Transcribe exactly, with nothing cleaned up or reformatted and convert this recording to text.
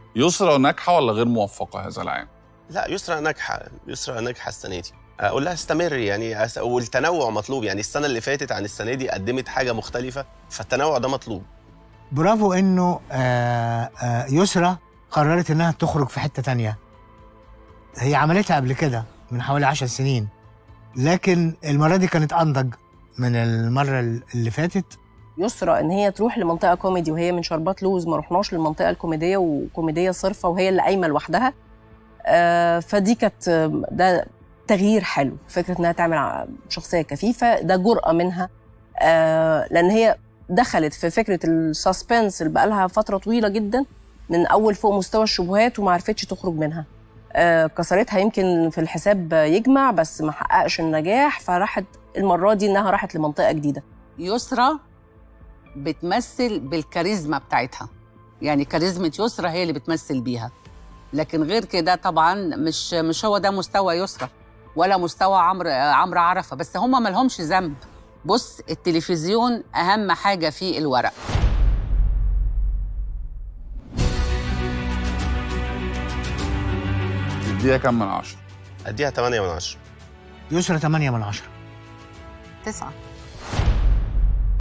يسرا ناجحه ولا غير موفقه هذا العام؟ لا يسرا ناجحه، يسرا ناجحه السنه دي. اقول لها استمري يعني، والتنوع مطلوب يعني. السنه اللي فاتت عن السنه دي قدمت حاجه مختلفه، فالتنوع ده مطلوب. برافو انه آآ آآ يسرا قررت انها تخرج في حته تانية. هي عملتها قبل كده من حوالي عشر سنين، لكن المره دي كانت انضج من المره اللي فاتت. يسرا ان هي تروح لمنطقه كوميدي وهي من شربات لوز، ما رحناش للمنطقه الكوميديه وكوميديه صرفه وهي اللي قايمه لوحدها. آه فدي كانت ده تغيير حلو، فكره انها تعمل شخصيه كفيفه، ده جرأه منها. آه لان هي دخلت في فكره السسبنس اللي بقى لها فتره طويله جدا، من اول فوق مستوى الشبهات وما عرفتش تخرج منها. آه كسرتها يمكن في الحساب يجمع، بس ما حققش النجاح، فراحت المره دي انها راحت لمنطقه جديده. يسرا بتمثل بالكاريزما بتاعتها، يعني كاريزما يسرا هي اللي بتمثل بيها، لكن غير كده طبعا مش مش هو ده مستوى يسرا ولا مستوى عمرو عمرو عرفه، بس هم ما لهمش ذنب. بص، التلفزيون اهم حاجه فيه الورق. تديها كام من عشرة؟ اديها تمانية من عشرة. يسرا تمانية من عشرة. تسعة.